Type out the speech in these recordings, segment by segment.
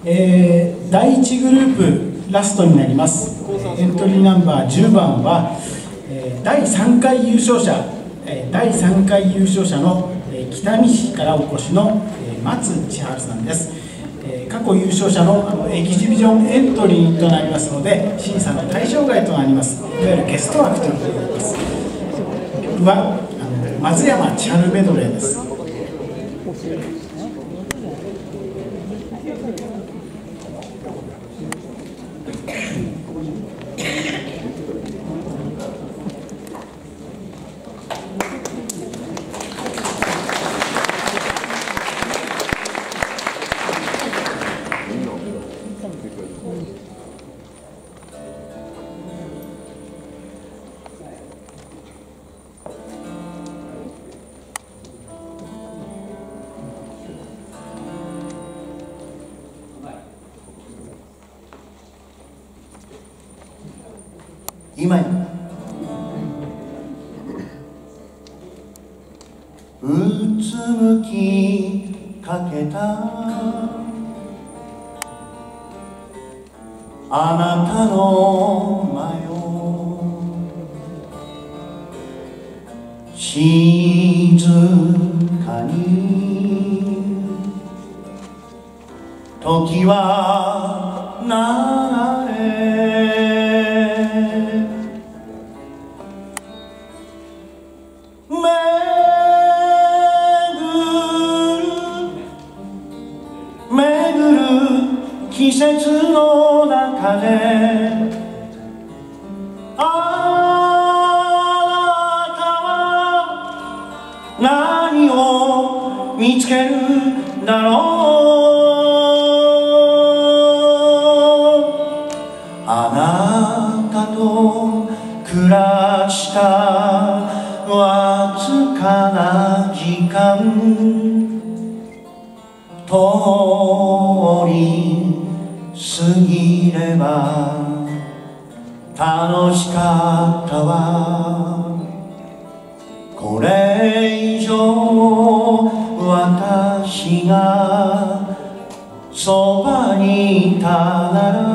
第1グループラストになります。エントリーナンバー10番は、第3回優勝者の北見市からお越しの松千春さんです。過去優勝者のエキシビジョンエントリーとなりますので、審査の対象外となります。いわゆるゲスト枠ということになります。曲は松山千春メドレーです。今やうつむきかけたあなたの真夜静かに時は流れ季節の中であなたは何を見つけるだろう。あなたと暮らしたわずかな時間通り過ぎれば楽しかったわ。これ以上私がそばにいたなら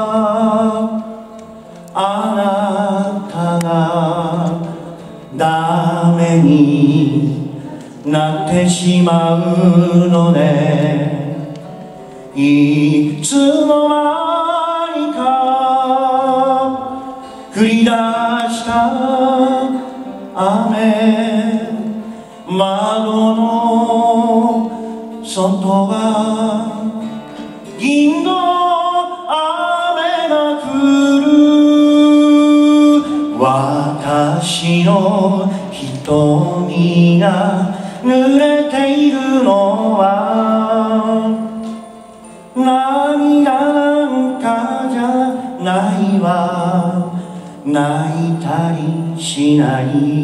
あなたがダメになってしまうのね。いつの間にか降り出した雨窓の外は銀の雨が降る。私の瞳が濡れているのは涙なんかじゃないわ。泣いたりしない。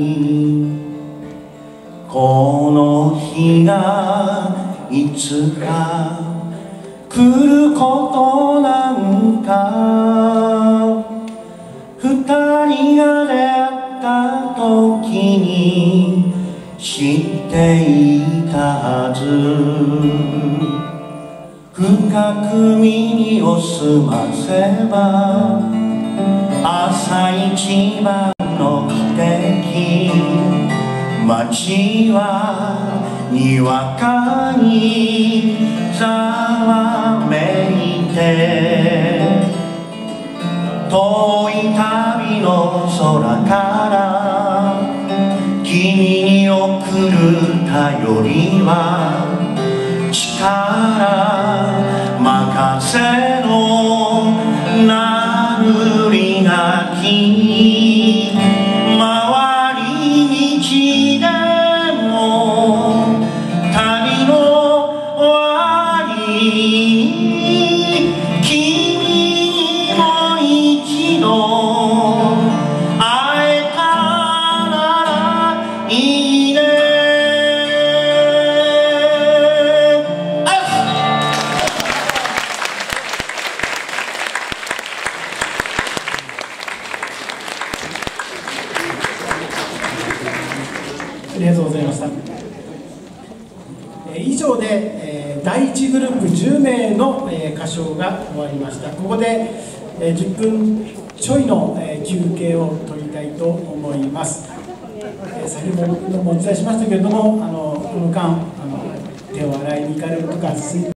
この日がいつか来ることなんか二人が出会った時に知っていたはず。深く耳を澄ませば朝一番の汽笛。街はにわかにざわめいて遠い旅の空から君に送る頼りは力任せの名乗りがき回り道でも旅の終わり君にも一度会えたならいいね。ありがとうございました。以上で、第1グループ10名のの歌唱が終わりました。ここで10分ちょいの休憩を取りたいと思います。先ほどもお伝えしましたけれども、この間手を洗いに行かれるとか